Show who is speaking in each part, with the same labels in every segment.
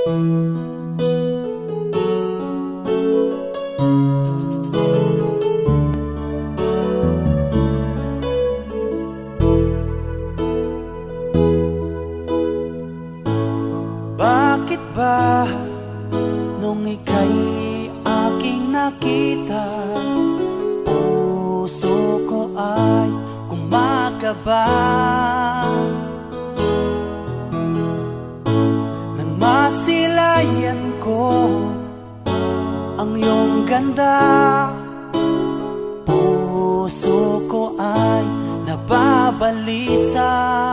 Speaker 1: Bakit ba nung ika'y aking nakita, puso ko ay kumakaba? Nang masilayan ko ang iyong ganda, puso ko ay nababalisa.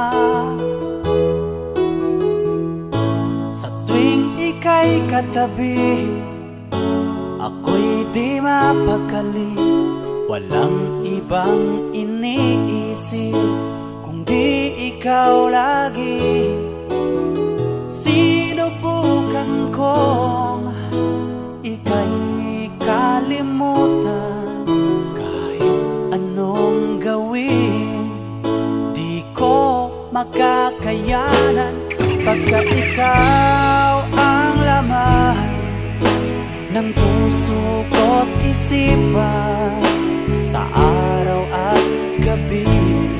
Speaker 1: Ika'y katabi, ako'y di mapakali. Walang ibang iniisip kundi ikaw lagi. Sinubukan kong ika'y kalimutan, kahit anong gawin di ko makakayanan. Pagkat ikaw ang laman ng puso ko't isipan, sa araw at gabi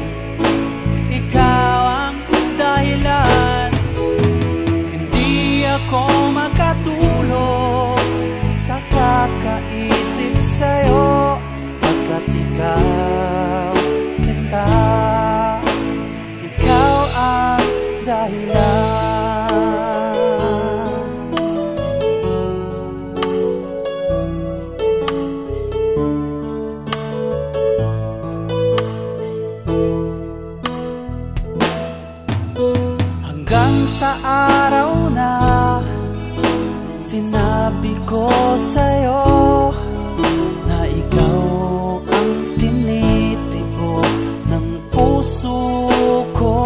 Speaker 1: ikaw ang dahilan. Hindi ako makatulog sa kakaisip sa'yo, pagkat ikaw, sinta, ikaw ang dahilan. Hanggang sa araw na sinabi ko sa'yo na ikaw ang tinitibo ng puso ko.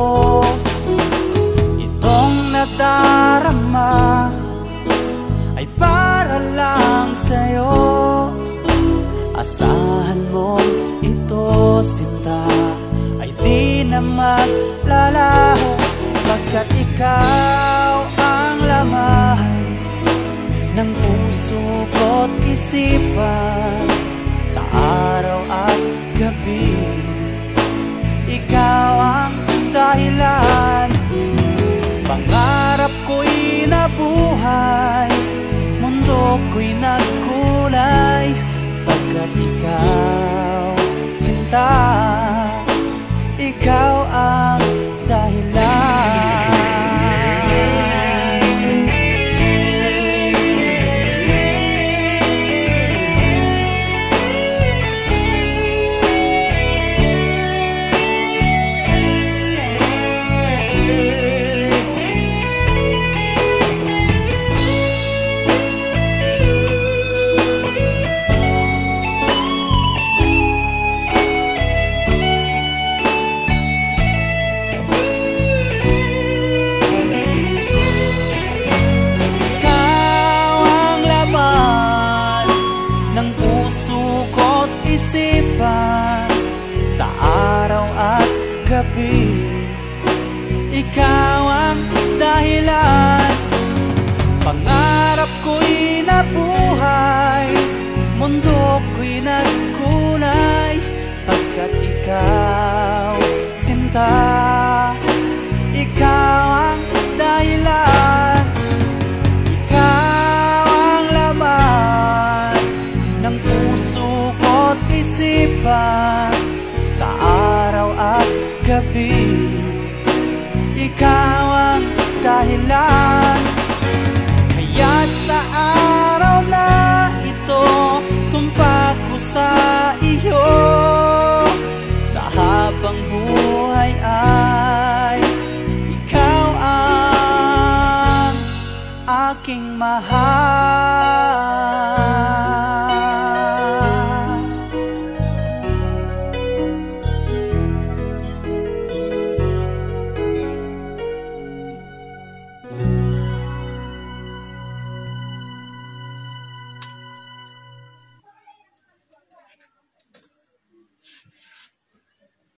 Speaker 1: Itong nadarama ay para lang sa'yo. Asahan mo ito, sinta, ay di na maglalaho, pagkat ikaw ang laman ng puso ko't isipan, sa araw at gabi ikaw ang dahilan. Pangarap ko'y nabuhay, mundo ko'y nagkulay, pagkat ikaw, sinta, ikaw ang dahilan. Sa araw at gabi ikaw ang dahilan. Pangarap ko'y nabuhay, mundo ko'y nagkulay, pagkat ikaw, sinta, ikaw ang dahilan. Ikaw ang laman ng puso ko't isipan, sa araw at gabi ikaw ang dahilan. Kaya sa araw na ito, sumpa ko sa iyo, sa habang buhay ay ikaw ang aking mahal.